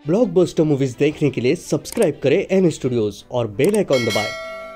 Blockbuster movies देखने के लिए सब्सक्राइब करें एन स्टूडियोज और बेल आइकॉन दबाएं।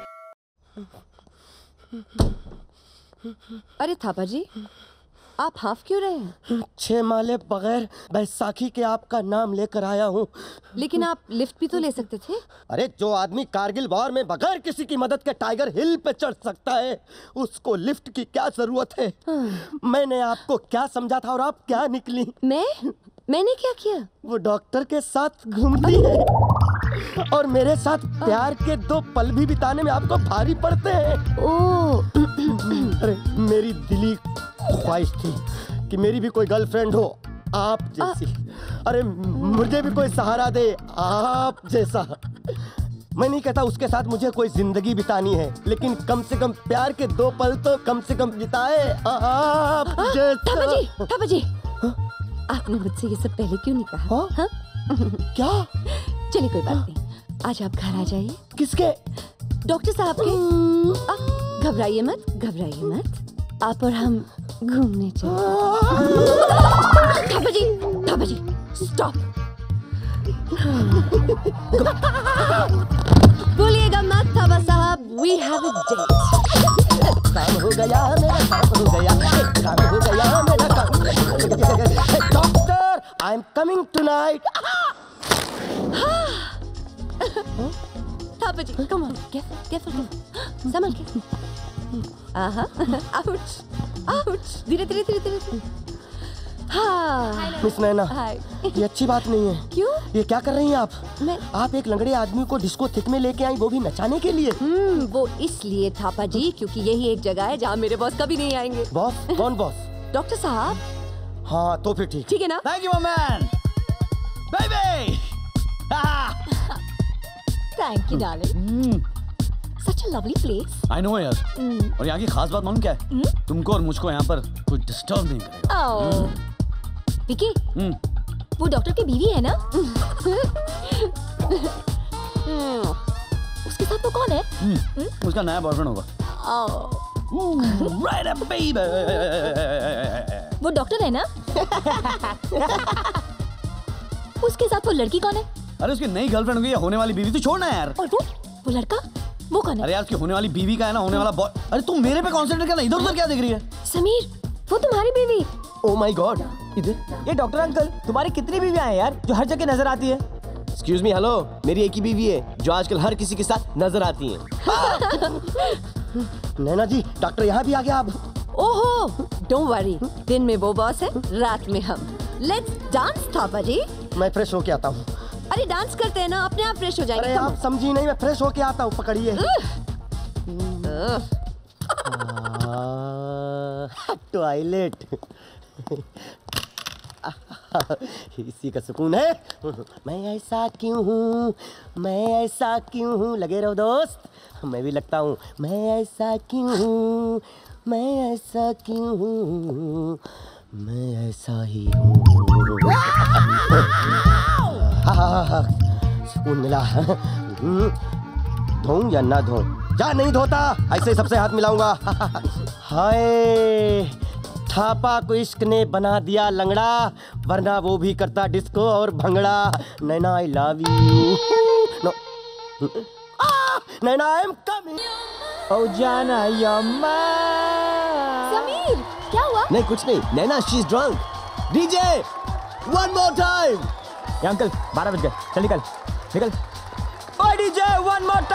अरे थापा जी, आप हाफ क्यों रहे हैं? 6 माले बगैर बैसाखी के आपका नाम लेकर आया हूँ। लेकिन आप लिफ्ट भी तो ले सकते थे। अरे जो आदमी कारगिल वॉर में बगैर किसी की मदद के टाइगर हिल पे चढ़ सकता है, उसको लिफ्ट की क्या जरूरत है? मैंने आपको क्या समझा था और आप क्या निकली? मैंने क्या किया? वो डॉक्टर के साथ घूमती है और मेरे साथ प्यार के 2 पल भी बिताने में आपको भारी पड़ते हैं। ओह, अरे मेरी दिली ख्वाहिश थी कि मेरी भी कोई गर्लफ्रेंड हो आप जैसी। अरे मुझे भी कोई सहारा दे आप जैसा। मैं नहीं कहता उसके साथ मुझे कोई जिंदगी बितानी है, लेकिन कम से कम प्यार के 2 पल तो कम से कम बिताए आप जैसा। थापा जी, आपने मुझसे ये सब पहले क्यों नहीं कहा? हाँ? क्या? चलिए कोई बात नहीं, आज आप घर आ जाइए। किसके? डॉक्टर साहब के। घबराइए मत, आप और हम घूमने चले। थापा जी, स्टॉप। बोलिएगा मत थापा साहब, वी हैव अ डेट। काम हो गया मेरा, काम हो गया, काम हो गया मेरा, काम। Doctor, I am coming tonight. Thapa ji, come on, careful, संभल के। आउच, धीरे। हाँ। मिस नैना, ये अच्छी बात नहीं है। क्यों? ये क्या कर रही हैं आप? मैं आप एक लंगड़े आदमी को डिस्को थिक में लेके आई, वो भी नचाने के लिए? वो इसलिए थापा जी क्योंकि यही एक जगह है जहाँ मेरे बॉस कभी नहीं आएंगे। बॉस? कौन बॉस? डॉक्टर साहब। हाँ तो फिर ठीक है ना? Thank you, my man. Baby. Thank you, darling. Such a lovely place. I know यार। और यहाँ की खास बात मालूम क्या है? तुमको और मुझको यहाँ पर कोई डिस्टर्ब नहीं करेगा। विकी, वो डॉक्टर की बीवी है ना? उसके साथ वो कौन है? उसका नया बॉयफ्रेंड होगा। Right up, baby. वो डॉक्टर है ना? उसके साथ वो लड़की कौन है? अरे उसकी नई गर्लफ्रेंड होगी या होने वाली बीवी, तू छोड़ना यार। और वो लड़का, वो कौन है? अरे यार उसकी होने वाली बीवी का है ना, होने वाला बॉय। अरे तुम मेरे पे कॉन्सेंट्रेट करना, इधर उधर क्या देख रही है? समीर, वो तुम्हारी बीवी। ओह माय गॉड, ये डॉक्टर अंकल, तुम्हारी कितनी बीवियां हैं यार जो हर जगह नजर आती है? एक्सक्यूज मी, हेलो, मेरी एक ही बीवी है जो आजकल हर किसी के साथ नजर आती है। नैना जी, डॉक्टर यहाँ भी आ गया अब। ओहो, डोंट वरी, दिन में वो बॉस है, रात में हम। Let's dance Thapa ji. मैं फ्रेश होके आता हूँ। अरे डांस करते हैं ना, अपने आप फ्रेश हो जाएंगे। अरे आप समझी नहीं, मैं फ्रेश होके आता हूँ, पकड़िए। टॉयलेट इसी का सुकून है। मैं ऐसा क्यों हूँ, लगे रहो दोस्त, मैं भी लगता हूँ। मैं ऐसा क्यों हूँ, मैं ऐसा ही हूँ। सुकून मिला। धोऊं या ना धोऊं? जा, नहीं धोता, ऐसे ही सबसे हाथ मिलाऊंगा। हाय, थापा को इश्क ने बना दिया लंगड़ा, वरना वो भी करता डिस्को और bhangra. Naina I love you. Naina I am coming. ओ जाना यम्मा। समीर, क्या हुआ? नहीं कुछ नहीं, Naina she is drunk. DJ, one more time. Uncle 12 बज गए, चल निकल। ओए डीजे, वन मोर